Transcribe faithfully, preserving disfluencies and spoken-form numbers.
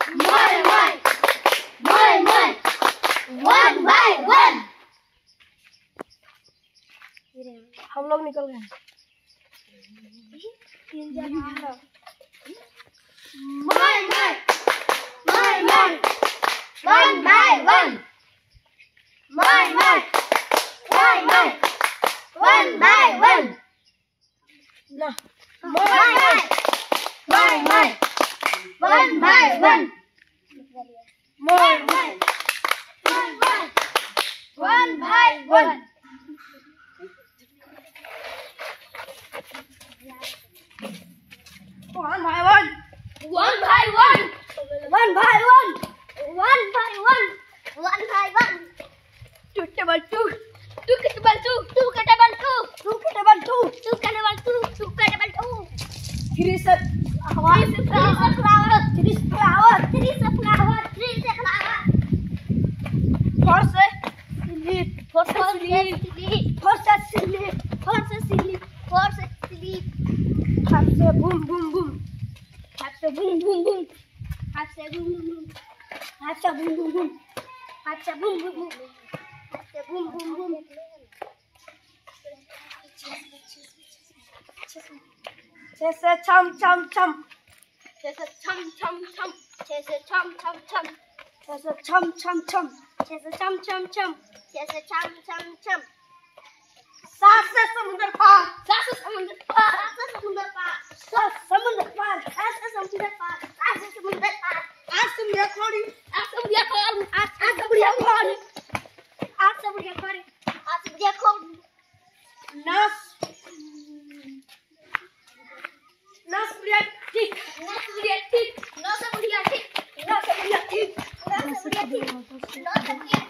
My my my my one by one। हम लोग निकल गए। My my my my one by one। My my my my one by one। ना My my my my one by one। My my my my one by one। one by one One by one। one by one One by one। One by one। two table two Two के table two। Two के table two। two के table two Two के table two। Two के table two। three से flower Three से flower। three से flower Three से flower। Three से flower। four से sleep Four से sleep। four से sleep Four से sleep। Four से sleep। five से boom boom boom Five से boom boom boom। Five से boom boom boom। five से boom boom boom Five से boom boom boom। Five से boom boom boom। छह से छम छम छम छह से छम छम छम। छह से छम छम छम। छह से छम छम छम छह से छम छम छम। छह से छम छम छम। सात से समुद्र पार सात से समुद्र पार। सात से समुद्र पार। सात समुद्र पार सात से समुद्र पार। सात से समुद्र पार। आज से मुझे खोड़ी आज से बढ़िया खोल। आज आज से मुझे खोड़ी आज से बढ़िया खोल। आज से बढ़िया खोल। नस नस बढ़िया ठीक नौ से बढ़िया ठीक। नौ से बढ़िया ठीक। नस बढ़िया ठीक नौ से बढ़िया ठीक। नौ से बढ़िया